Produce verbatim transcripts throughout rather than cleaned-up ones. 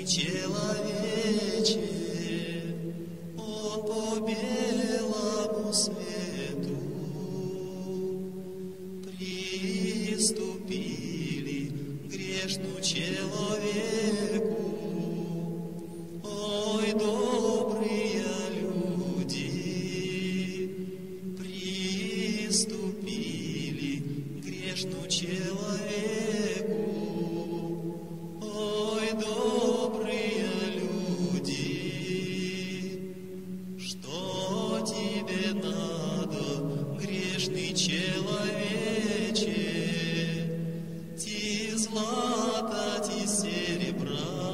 грешный человече, он по белому свету приступили к грешному человеку. Ой, добрые люди, приступили к грешному человеку. Ой, добрые люди, что тебе надо, грешный человече? Ти злата, ти серебра.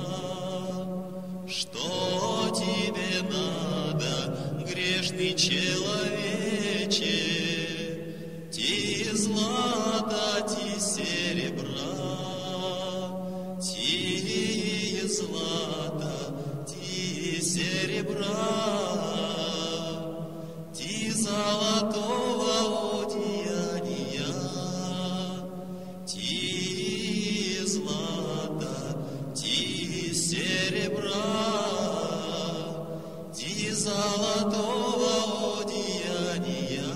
Что тебе надо, грешный человече? Ти злата, ти серебра. Ти злата, ти серебра. Ти золотого одеяния. Ти злата, ти серебра. Ти золотого одеяния.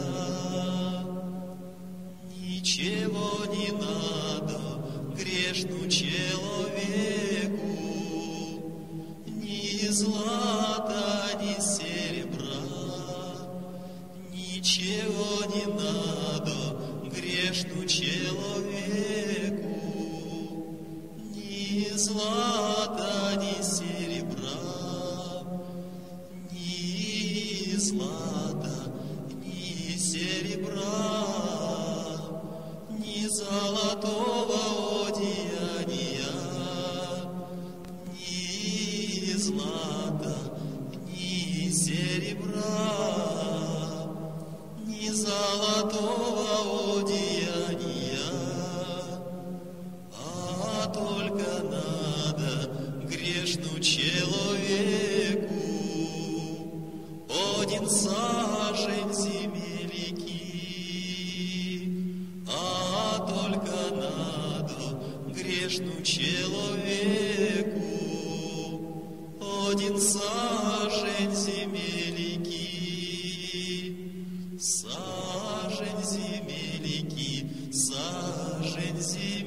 Ничего не надо грешному человеку, ни злата, ни серебра. Ничего не надо грешному человеку, ни злата, ни серебра. Ни злата, ни серебра, ни золотого одеяния. Ни злата, ни серебра, ни золотого одеяния. А только надо грешному человеку один сажень земельки. А только надо грешному человеку один сажень земельки. Сажень земельки, сажень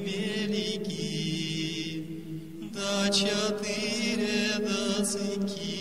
земельки, да четыре доцики.